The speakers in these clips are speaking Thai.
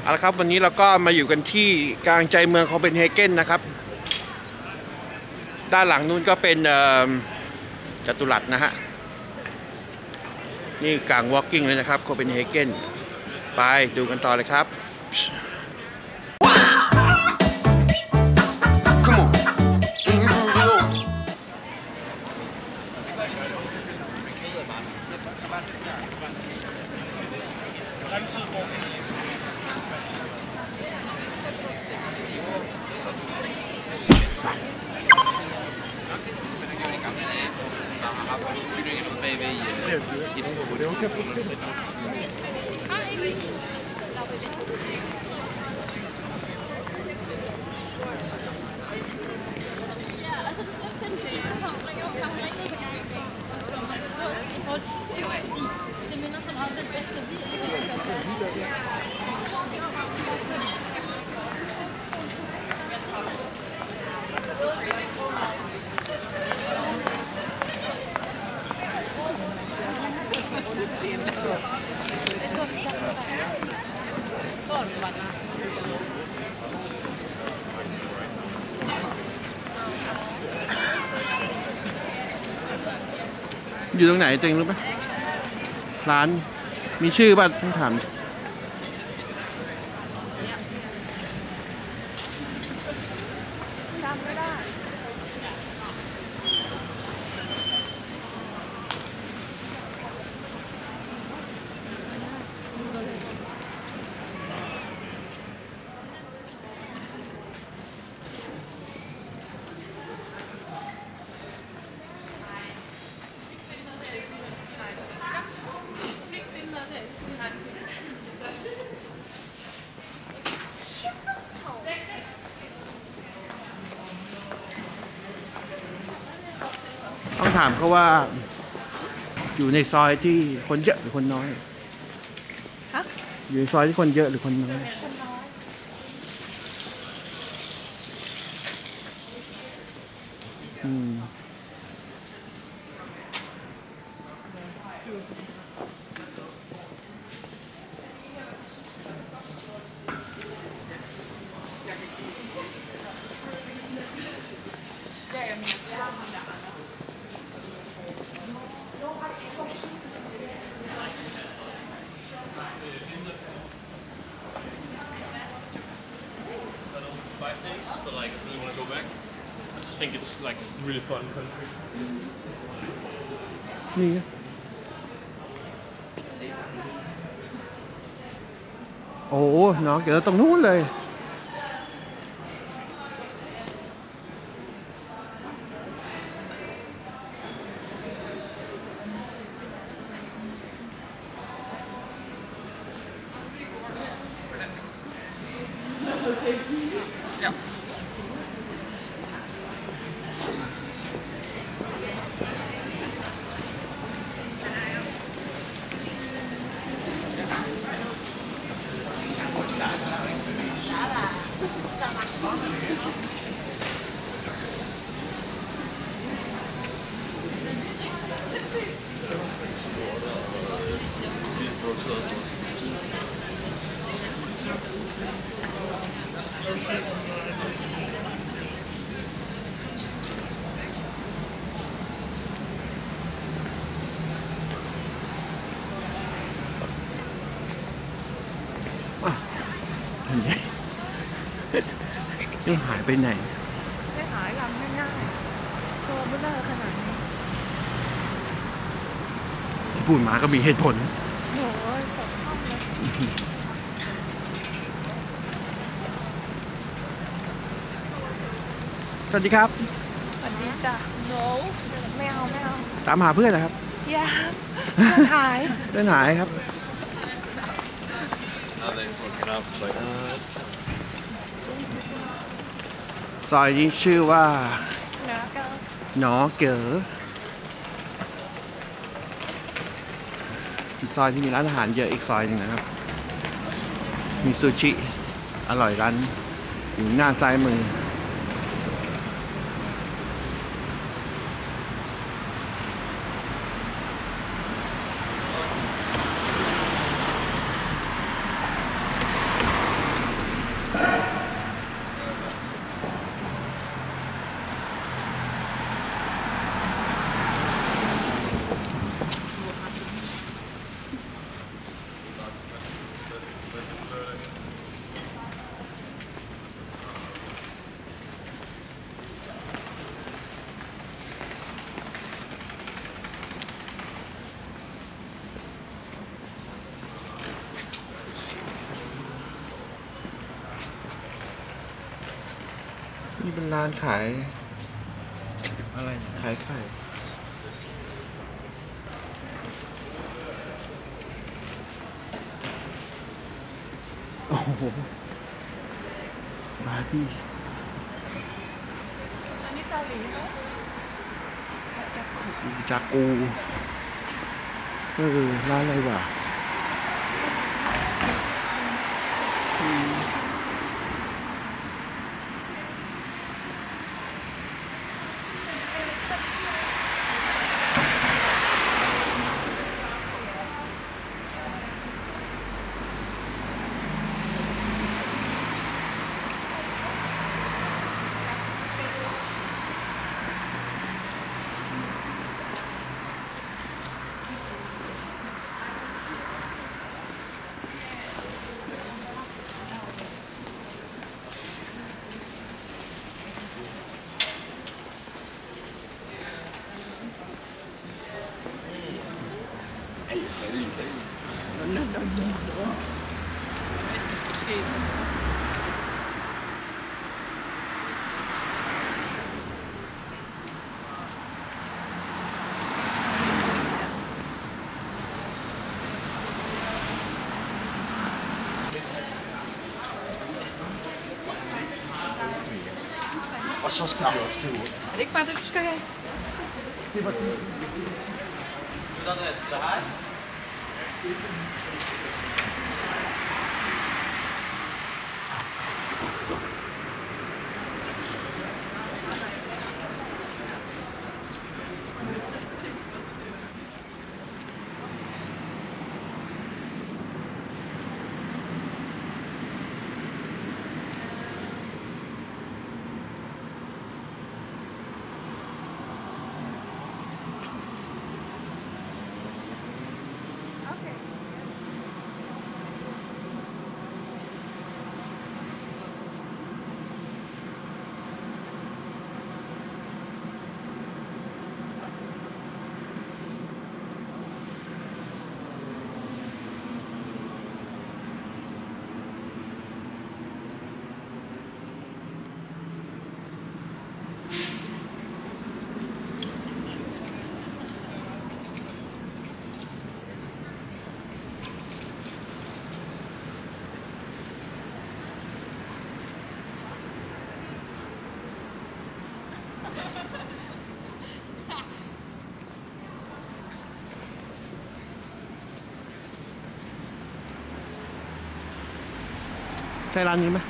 เอาละครับวันนี้เราก็มาอยู่กันที่กลางใจเมืองโคเปนเฮเกนนะครับด้านหลังนู้นก็เป็นจัตุรัสนะฮะนี่กลาง walking เลยนะครับโคเปนเฮเกนไปดูกันต่อเลยครับอยู่ตรงไหนเจงรู้ไหมร้านมีชื่อป่ะต้องถามจำไม่ได้ต้องถามเขาว่าอยู่ในซอยที่คนเยอะหรือคนน้อยอยู่ในซอยที่คนเยอะหรือคนน้อย But like, if you want to go back, I just think it's like really fun country. นี่โอ้น้องเดี๋ยวตรงนู้นเลยนี่หายไปไหนไม่หายลำไม่ง่ายตัวไม่ได้ขนาดนี้ที่พูดมาก็มีเหตุผลโอ้ยตกห้องเลยสวัสดีครับสวัสดีจ้ะโน้ไม่เอาตามหาเพื่อนนะครับอย่าหายเพื่อนหายครับซอยนี้ชื่อว่าหนอเก๋อซอยที่มีร้านอาหารเยอะอีกซอยหนึ่งนะครับมีซูชิอร่อยร้านอยู่หน้าซ้ายมือ อนี่เป็นร้านขายอะไรขายไข่โอ้โหบาร์บี้อันนี้เกาหลีเนาะจากกูร้านอะไรวะ Jeg skal lige tage. Hvis det skulle ske. Og så skal vi også skrive. Er det ikke bare det, du skal have? ใช่ร้านนี้ไหม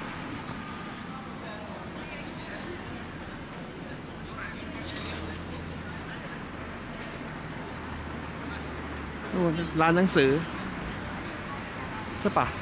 นู่นร้านหนังสือใช่ปะ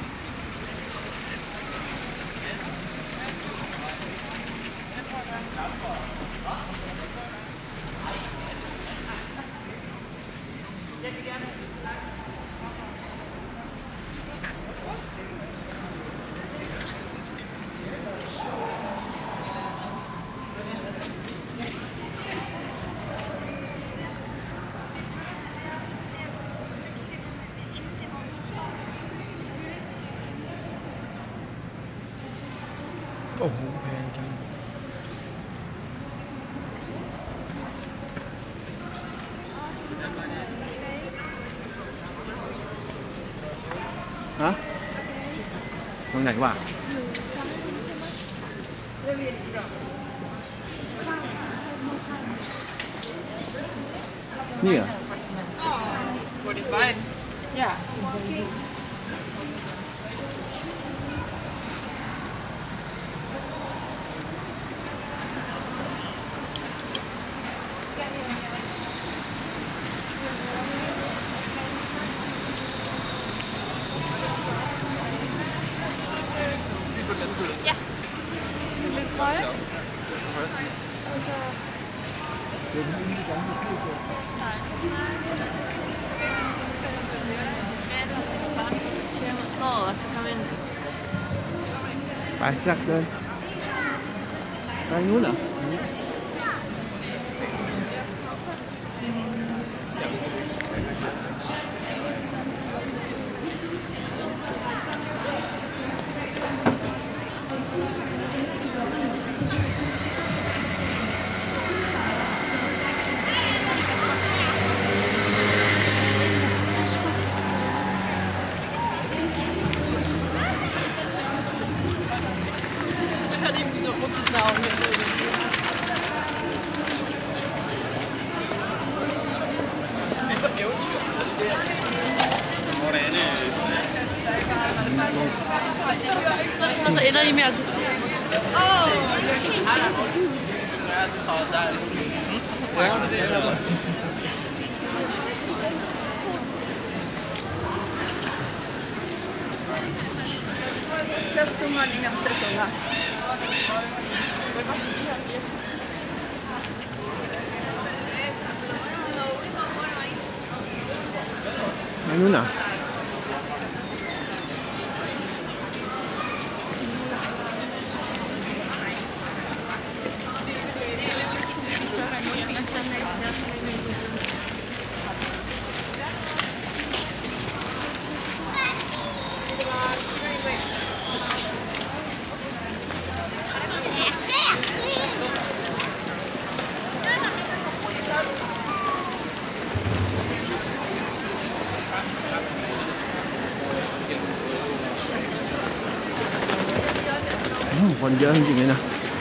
โอ้โหแพงจังฮะตรงไหนวะนี่เหรอ 45. Ja. Ja. Lidt trøje. No, básicamente. ไปจักเดินไปนู้นเหรอ Dat is een niet meer. Dat is toen maar niet meer te zo lang. อันนู้นน่ะคนเยอะจริงๆเลยนะ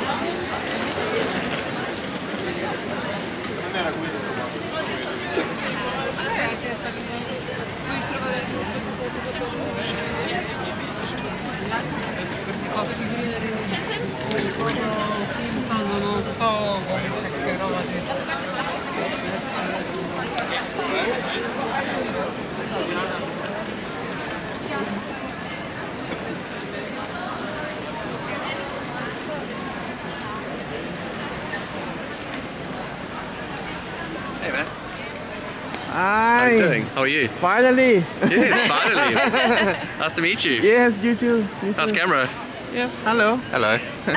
Hey man. Hi. How are you doing? How are you? Finally. Yes, finally. Nice to meet you. Yes, you too. You How's too. camera? Yes. Hello. Hello.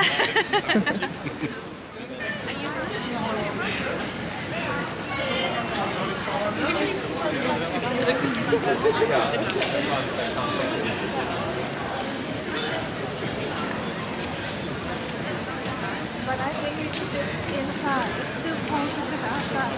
But I think it's just inside. It's just pointed to the outside.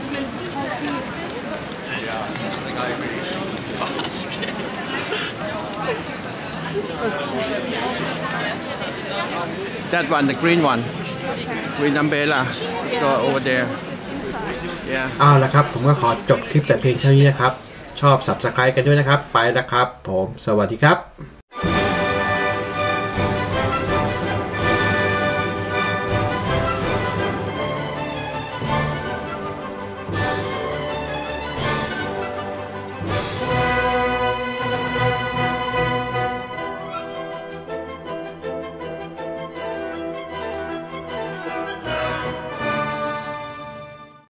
That one, the green one. Green umbrella. Go over there. Yeah. เอาละครับผมก็ขอจบคลิปแต่เพียงเท่านี้นะครับชอบ Subscribe กันด้วยนะครับไปแล้วครับผมสวัสดีครับ